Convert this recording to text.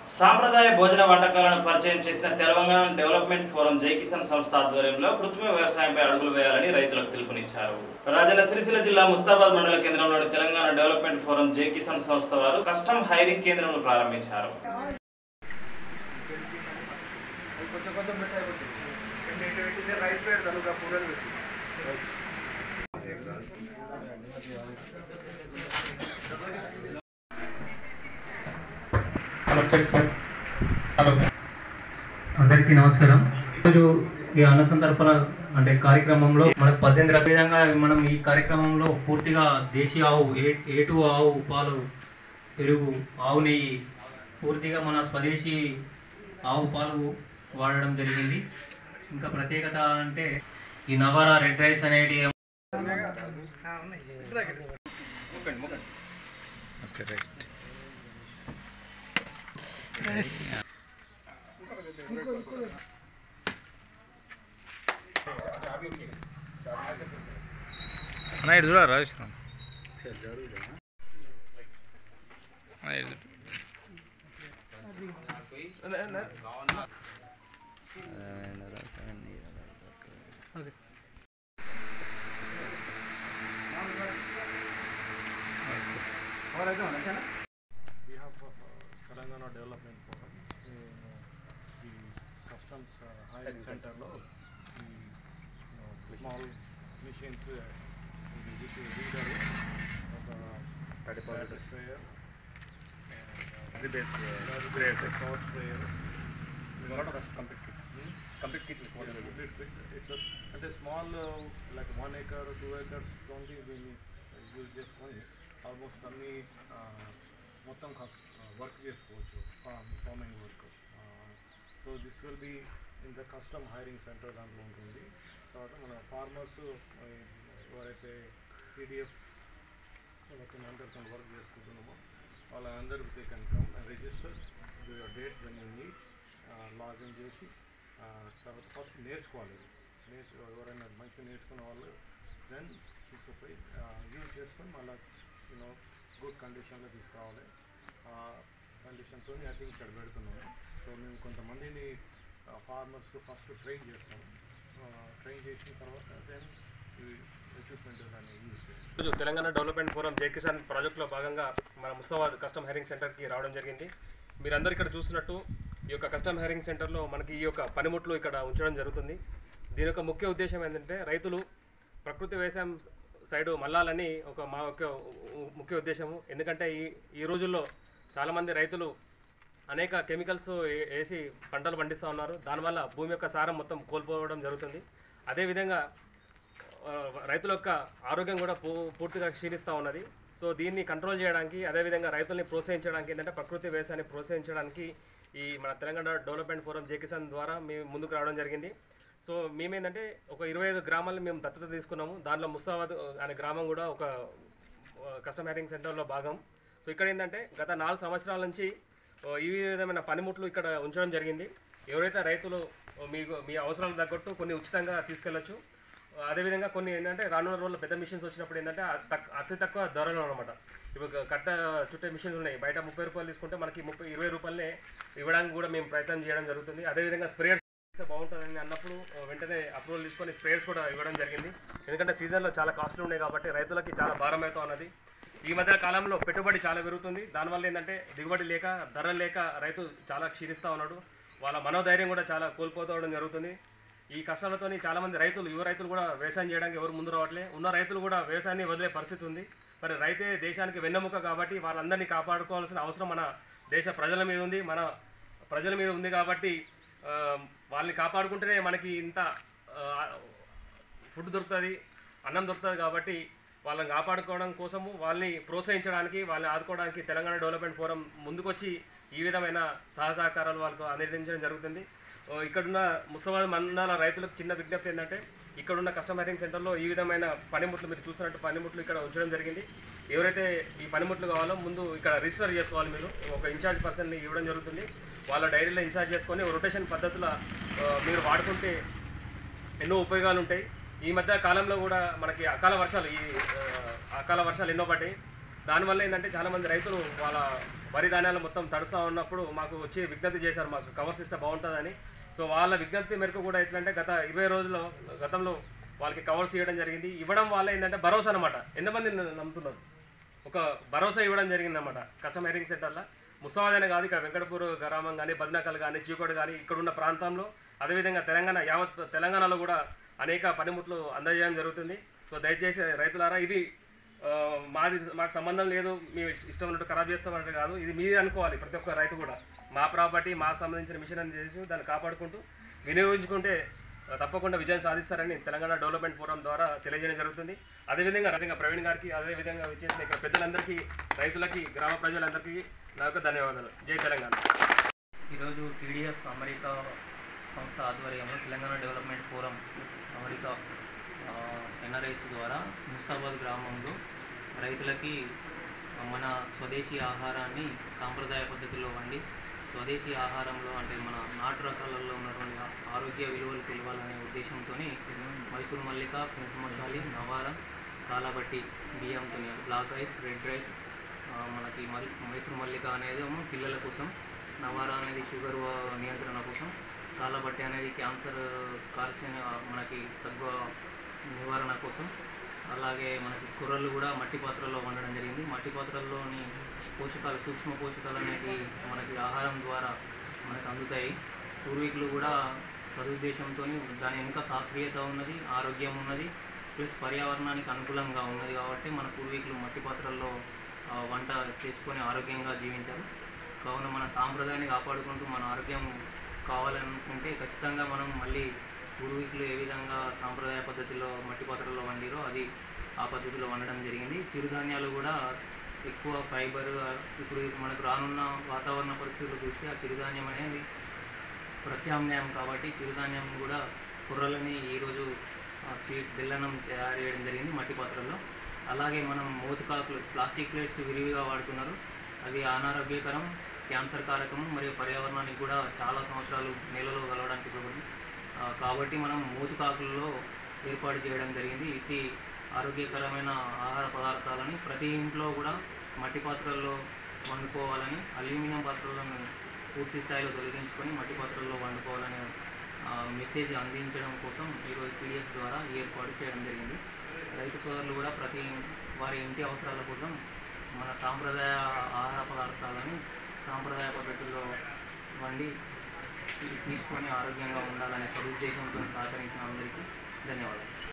సాంప్రదాయ భోజన వంటకాలను పరిచయం చేసిన తెలంగాణ డెవలప్మెంట్ ఫోరం జై కిసాన్ సంస్థ ఆధ్వర్యంలో కృత్రిమ వ్యవసాయంపై అడుగులు వేయాలని రైతులకు పిలుపునిచ్చారు. రాజన్న సిరిసిల్ల జిల్లా ముస్తాబాద్ మండల కేంద్రంలోని తెలంగాణ డెవలప్మెంట్ ఫోరం జై కిసాన్ సంస్థ వారు కస్టమ్ హైరింగ్ కేంద్రంను ప్రారంభించారు. అందరికీ నమస్కారం. ఈరోజు ఈ అన్న సంతర్పణ అంటే కార్యక్రమంలో మనకు 18 విధంగా మనం ఈ కార్యక్రమంలో పూర్తిగా దేశీ ఆవు ఏటు ఆవు పాలు పెరుగు ఆవు నెయ్యి పూర్తిగా మన స్వదేశీ ఆవు పాలు వాడడం జరిగింది. ఇంకా ప్రత్యేకత అంటే ఈ నవారా రెడ్ రైస్ అనేది Telangana Development Forum the Customs Hiring Center lo small machines this is reader of sprayer and base power sprayer lot of complete kit it's a small like 1 acre or 2 acres only we use this one almost only మొత్తం work చేసుకోవచ్చు farming work. So this will be in the custom hiring centre దాంట్లో ఉంటుంది. తర్వాత మన farmers ఎవరైతే PDF మొత్తం అందరితో work చేసుకుంటున్నామో వాళ్ళందరూ they can come and register your dates when you need login చేసి తర్వాత ఫస్ట్ నేర్చుకోవాలి. ఎవరైనా మంచిగా నేర్చుకున్న వాళ్ళు దెన్ తీసుకుపోయి యూజ్ చేసుకొని మళ్ళీ యూనో గుడ్ కండిషన్లో తీసుకురావాలి. కండిషన్తో ఐ థింక్ ఇక్కడ పెడుతున్నాము. సో మేము కొంతమందిని ఫార్మర్స్కి ఫస్ట్ ట్రైన్ చేస్తాము. ట్రైన్ చేసిన తర్వాత దెన్ ఎక్విప్మెంట్ దాన్ని యూజ్ చేస్తాం. తెలంగాణ డెవలప్మెంట్ ఫోరం జై కిసాన్ ప్రాజెక్టులో భాగంగా మన ముస్తాబాద్ కస్టమ్ హైరింగ్ సెంటర్కి రావడం జరిగింది. మీరందరూ ఇక్కడ చూసినట్టు ఈ యొక్క కస్టమ్ హైరింగ్ సెంటర్లో మనకి ఈ యొక్క పనిముట్లు ఇక్కడ ఉంచడం జరుగుతుంది. దీని యొక్క ముఖ్య ఉద్దేశం ఏంటంటే రైతులు ప్రకృతి వ్యవసాయం సైడు మళ్ళాలని మా యొక్క ముఖ్య ఉద్దేశము. ఎందుకంటే ఈ రోజుల్లో చాలామంది రైతులు అనేక కెమికల్స్ వేసి పంటలు పండిస్తూ ఉన్నారు. దానివల్ల భూమి యొక్క సారం మొత్తం కోల్పోవడం జరుగుతుంది. అదేవిధంగా రైతుల యొక్క ఆరోగ్యం కూడా పూర్తిగా క్షీణిస్తూ ఉన్నది. సో దీన్ని కంట్రోల్ చేయడానికి అదేవిధంగా రైతుల్ని ప్రోత్సహించడానికి ఏంటంటే ప్రకృతి వ్యవసాయాన్ని ప్రోత్సహించడానికి ఈ మన తెలంగాణ డెవలప్మెంట్ ఫోరం జై కిసాన్ ద్వారా మేము ముందుకు రావడం జరిగింది. సో మేమేంటంటే ఒక 25 గ్రామాలను మేము దత్తత తీసుకున్నాము. దాంట్లో ముస్తాబాద్ అనే గ్రామం కూడా ఒక కస్టమ్ హైరింగ్ సెంటర్లో భాగం. సో ఇక్కడ ఏంటంటే గత 4 సంవత్సరాల నుంచి ఈ విధమైన పనిముట్లు ఇక్కడ ఉంచడం జరిగింది. ఎవరైతే రైతులు మీ అవసరాలకు తగ్గట్టు కొన్ని ఉచితంగా తీసుకెళ్ళచ్చు. అదేవిధంగా కొన్ని ఏంటంటే రానున్న రోజుల్లో పెద్ద మిషన్స్ వచ్చినప్పుడు ఏంటంటే అతి తక్కువ ధరలు అనమాట. ఇప్పుడు కట్ట చుట్టే మిషన్స్ ఉన్నాయి. బయట 30 రూపాయలు తీసుకుంటే మనకి 20 రూపాయలనే ఇవ్వడానికి కూడా మేము ప్రయత్నం చేయడం జరుగుతుంది. అదేవిధంగా స్ప్రేయర్స్ బాగుంటుందని అన్నప్పుడు వెంటనే అప్రూవల్ తీసుకొని స్ప్రేయర్స్ కూడా ఇవ్వడం జరిగింది. ఎందుకంటే సీజన్లో చాలా కాస్ట్లు ఉన్నాయి కాబట్టి రైతులకి చాలా భారం అవుతూ ఉన్నది. ఈ మధ్య కాలంలో పెట్టుబడి చాలా పెరుగుతుంది. దానివల్ల ఏంటంటే దిగుబడి లేక ధరలు లేక రైతు చాలా క్షీణిస్తూ ఉన్నాడు. వాళ్ళ మనోధైర్యం కూడా చాలా కోల్పోతూ జరుగుతుంది. ఈ కష్టాలతోని చాలామంది రైతులు యువ రైతులు కూడా వ్యవసాయం చేయడానికి ఎవరు ముందు రావట్లే. ఉన్న రైతులు కూడా వ్యవసాయాన్ని వదిలే పరిస్థితి ఉంది. మరి రైతే దేశానికి వెన్నెముక కాబట్టి వాళ్ళందరినీ కాపాడుకోవాల్సిన అవసరం మన దేశ ప్రజల మీద ఉంది. మన ప్రజల మీద ఉంది కాబట్టి వాళ్ళని కాపాడుకుంటేనే మనకి ఇంత ఫుడ్ దొరుకుతుంది, అన్నం దొరుకుతుంది. కాబట్టి వాళ్ళని కాపాడుకోవడం కోసము వాళ్ళని ప్రోత్సహించడానికి వాళ్ళని ఆదుకోవడానికి తెలంగాణ డెవలప్మెంట్ ఫోరం ముందుకొచ్చి ఈ విధమైన సహకారాలు వాళ్ళకు అందించడం జరుగుతుంది. ఇక్కడున్న ముస్తాబాద్ మండల రైతులకు చిన్న విజ్ఞప్తి ఏంటంటే ఇక్కడున్న కస్టమ్ హైరింగ్ సెంటర్లో ఈ విధమైన పనిముట్లు మీరు చూసినట్టు పనిముట్లు ఇక్కడ ఉంచడం జరిగింది. ఎవరైతే ఈ పనిముట్లు కావాలో ముందు ఇక్కడ రిజిస్టర్ చేసుకోవాలి. మీరు ఒక ఇన్ఛార్జ్ పర్సన్ని ఇవ్వడం జరుగుతుంది. వాళ్ళ డైరీలో ఇన్ఛార్జ్ చేసుకొని రొటేషన్ పద్ధతిలో మీరు వాడుకుంటే ఎన్నో ఉపయోగాలు ఉంటాయి. ఈ మధ్య కాలంలో కూడా మనకి అకాల వర్షాలు ఎన్నో పడ్డాయి. దానివల్ల ఏంటంటే చాలామంది రైతులు వాళ్ళ వరి ధాన్యాలు మొత్తం తడుస్తూ ఉన్నప్పుడు మాకు వచ్చి విజ్ఞప్తి చేశారు, మాకు కవర్స్ ఇస్తే బాగుంటుందని. సో వాళ్ళ విజ్ఞప్తి మేరకు కూడా ఎట్లంటే గత 20 రోజుల్లో గతంలో వాళ్ళకి కవర్స్ ఇవ్వడం జరిగింది. ఇవ్వడం వల్ల ఏంటంటే భరోసా అనమాట, ఎంతమంది నమ్ముతున్నారు, ఒక భరోసా ఇవ్వడం జరిగిందన్నమాట కస్టమ్ హైరింగ్ సెంటర్లో. ముస్తాబాద్ కాదు, ఇక్కడ వెంకటపూర్ గ్రామం కానీ, బద్నకల్ కానీ, చీకోడు కానీ ఇక్కడున్న ప్రాంతంలో, అదేవిధంగా యావత్ తెలంగాణలో కూడా అనేక పనిముట్లు అందజేయడం జరుగుతుంది. సో దయచేసి రైతులారా, ఇది మాకు సంబంధం లేదు, మీ ఇష్టం ఉన్నట్టు ఖరాబ్ చేస్తామంటే కాదు, ఇది మీరే అనుకోవాలి. ప్రతి ఒక్క రైతు కూడా మా ప్రాపర్టీ, మాకు సంబంధించిన మిషన్ అని చేసి దాన్ని కాపాడుకుంటూ వినియోగించుకుంటే తప్పకుండా విజయం సాధిస్తారని తెలంగాణ డెవలప్మెంట్ ఫోరం ద్వారా తెలియజేయడం జరుగుతుంది. అదేవిధంగా ప్రవీణ్ గారికి, అదేవిధంగా వచ్చేసిన ఇక్కడ పెద్దలందరికీ, రైతులకి, గ్రామ ప్రజలందరికీ నా యొక్క ధన్యవాదాలు. జై తెలంగాణ. ఈరోజు టీడీఎఫ్ అమెరికా సంస్థ ఆధ్వర్యంలో Telangana development forum America NRIs ద్వారా ముస్తాబాద్ గ్రామంలో రైతులకి మన స్వదేశీ ఆహారాన్ని సాంప్రదాయ పద్ధతిలో వండి, స్వదేశీ ఆహారంలో అంటే మన నాటు రకాలలో ఉన్నటువంటి ఆరోగ్య విలువలు తెలవాలనే ఉద్దేశంతో మైసూర్ మల్లిక, కుంకుమశాలి, నవారా, కాలబట్టి బియ్యంతో బ్లాక్ రైస్, రెడ్ రైస్, మనకి మైసూర్ మల్లిక అనేది పిల్లల కోసం, నవారా అనేది షుగర్ నియంత్రణ కోసం, కాలబట్టి అనేది క్యాన్సర్ కార్సిన మనకి తక్కువ నివారణ కోసం, అలాగే మనకి కూరలు కూడా మట్టి పాత్రల్లో వండడం జరిగింది. మట్టి పాత్రల్లోని పోషకాలు, సూక్ష్మ పోషకాలు అనేవి మనకి ఆహారం ద్వారా మనకు అందుతాయి. పూర్వీకులు కూడా సదుద్దేశంతో దాని వెనుక శాస్త్రీయత ఉన్నది, ఆరోగ్యం ఉన్నది, ప్లస్ పర్యావరణానికి అనుకూలంగా ఉన్నది కాబట్టి మన పూర్వీకులు మట్టి పాత్రల్లో వంట చేసుకొని ఆరోగ్యంగా జీవించారు. కావున మన సాంప్రదాయాన్ని కాపాడుకుంటూ మన ఆరోగ్యం కావాలనుకుంటే ఖచ్చితంగా మనం మళ్ళీ పూర్వీకులు ఏ విధంగా సాంప్రదాయ పద్ధతిలో మట్టి పాత్రలో వండిరో అది ఆ పద్ధతిలో వండడం జరిగింది. చిరుధాన్యాలు కూడా ఎక్కువ ఫైబర్, ఇప్పుడు మనకు రానున్న వాతావరణ పరిస్థితుల దృష్ట్యా చిరుధాన్యం అనేది ప్రత్యామ్నాయం కాబట్టి చిరుధాన్యం కూడా కుర్రలని ఈరోజు స్వీట్ బెల్లనం తయారు చేయడం జరిగింది మట్టి పాత్రల్లో. అలాగే మనం మోతుకాకులు, ప్లాస్టిక్ ప్లేట్స్ విరివిగా వాడుతున్నారు, అవి అనారోగ్యకరం, క్యాన్సర్ కారకం, మరియు పర్యావరణానికి కూడా చాలా సంవత్సరాలు నేలలో కలవడానికి ఉపయోగపడుతుంది. కాబట్టి మనం మోతుకాకుల్లో ఏర్పాటు చేయడం జరిగింది. ఇది ఆరోగ్యకరమైన ఆహార పదార్థాలని ప్రతి ఇంట్లో కూడా మట్టి పాత్రల్లో వండుకోవాలని, అల్యూమినియం పాత్రలను పూర్తి స్థాయిలో తొలగించుకొని మట్టి పాత్రల్లో వండుకోవాలనే మెసేజ్ అందించడం కోసం ఈరోజు టీడీఎఫ్ ద్వారా ఏర్పాటు చేయడం జరిగింది. రైతు సోదరులు కూడా వారి ఇంటి అవసరాల కోసం మన సాంప్రదాయ ఆహార పదార్థాలను సాంప్రదాయ పద్ధతుల్లో వండి తీసుకొని ఆరోగ్యంగా ఉండాలనే సదుద్దేశంతో సహకరించిన అందరికీ ధన్యవాదాలు.